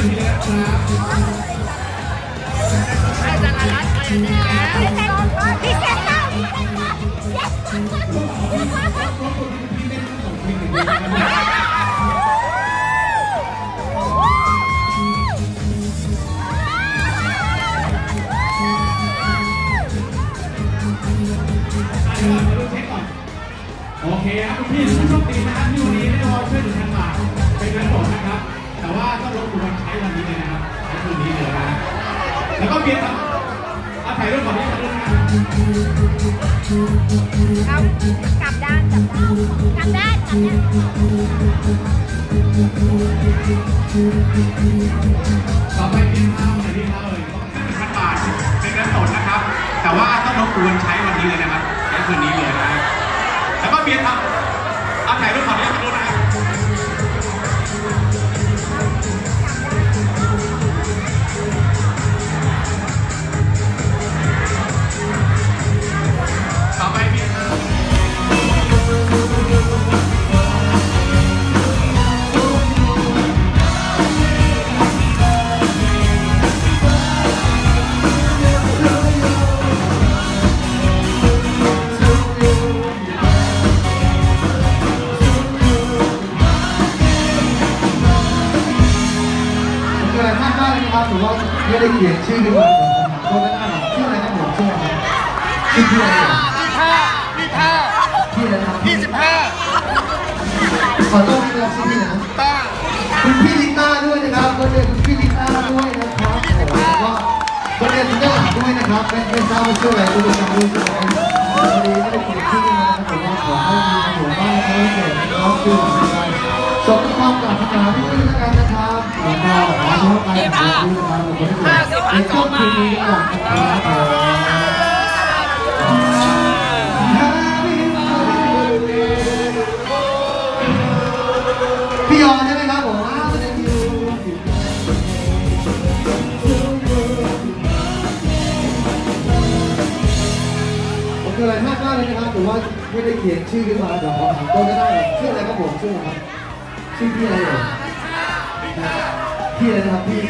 ทีเลยนะครับไอ้สารรัตน์ไอ้พี่เซนเตอร์โอเคครับคุณพี่ผู้โชคดีนะครับที่วันนี้ได้วอลช่วย1,000 บาทเป็นเงินสดนะครับแต่ว่าต้องรบกวนใช้วันนี้เลยนะครับใช้คืนนี้เลยนะแล้วก็เบียร์ครับเอาถ่ายรูปก่อนนี้ถ่ายรูปนะกลับด้านต่อไปเบียร์ครับไหนดีครับเลย1,000 บาทเป็นเงินสดนะครับแต่ว่าต้องรบกวนใช้วันนี้เลยนะครับใช้คืนนี้เลยนะแล้วก็เบียร์ครับเอาถ่ายรูปก่อนนี้ถ่ายรูปนะครับต่อไปเบียร์ถือว่าไม่ได้เขียนชื่อขึ้นมาตัวด้านหน้าชื่ออะไรนะผมชื่ออะไรชื่อพี่อะไรพี่อะไรครับขอต้อนรับชื่อพี่นะคุณพี่ลิต้าด้วยนะครับคนเดียวคุณพี่ลิต้าด้วยนะครับแล้วก็คนเดียวคุณด้านหลังด้วยนะครับเป็นทราบว่าชื่ออะไรตัวจำรู้ชื่ออะไรวันนี้ไม่ได้เขียนชื่อขึ้นมานะครับขอให้มีหัวบ้านเขาเกิดเขาชื่ออะไรสมความปรารถนาที่นี่แล้วกันนะครับแล้วก็ขอให้ไปขอบคุณนะครับขอบคุณที่ในต้นคืนนี้ก่อนนะครับพี่ยอนใช่ไหมครับผมผมคืออะไรมากมากเลยนะครับแต่ว่าไม่ได้เขียนชื่อขึ้นมาเดี๋ยวขอถามต้นก็ได้ชื่ออะไรครับผมชื่ออะไรครับชื่อพี่อะไรเนี่ยพี่อะไรนะครับพี่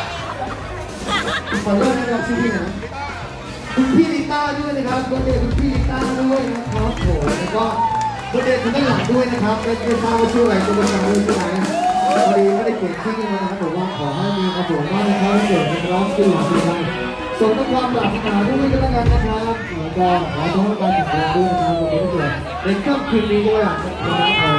ขอเริ่มนะครับชื่อพี่นะคุณพี่ลิต้าด้วยนะครับคนเดียวคุณพี่ลิต้าด้วยนะครับโหแล้วก็คนเดียวคุณด้านหลังด้วยนะครับเป็นทราบว่าชื่ออะไรตัวจำรู้ชื่ออะไรพอดีไม่ได้เขียนชื่อขึ้นมานะครับผมว่าขอให้มีความสุขมากนะครับเกิดในร้องชื่อของพี่ได้ส่งความปรารถนาด้วยก็แล้วกันนะครับแล้วก็ขอทุกท่านติดตามด้วยนะครับวันนี้เกิดในค่ำคืนนี้ด้วยนะครับ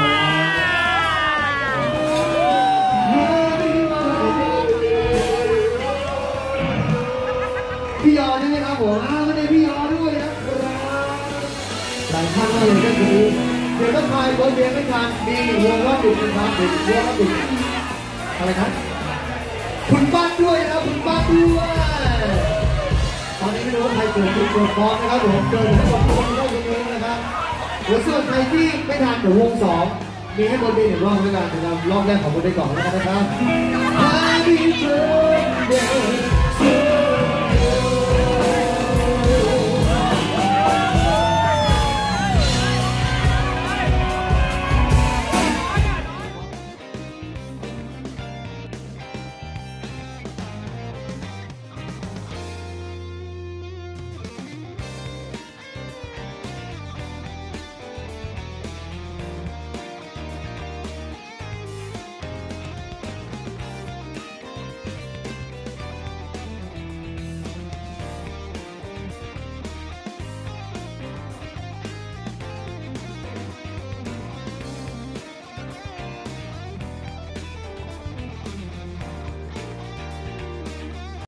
พี่ยอใช่ไหมครับผมไม่ได้พี่ยอด้วยนะครับหลายท่านก็เลยก็คือเดี๋ยวต้องคอยบนเรียนไม่ทันมีวงรอบดึกนะครับเด็กวงรอบดึกอะไรครับคุณบ้านด้วยนะคุณบ้านด้วยตอนนี้ไม่รู้ว่าใครเกิดจุดเกิดพร้อมนะครับผมเกิดทั้งหมดทุกคนก็ยังมีนะครับเดี๋ยวส่วนใครที่ไม่ทันเดี๋ยววง2มีให้บนเรียน1 รอบด้วยกันนะครับรอบแรกของบนได้ก่อนแล้วนะครับ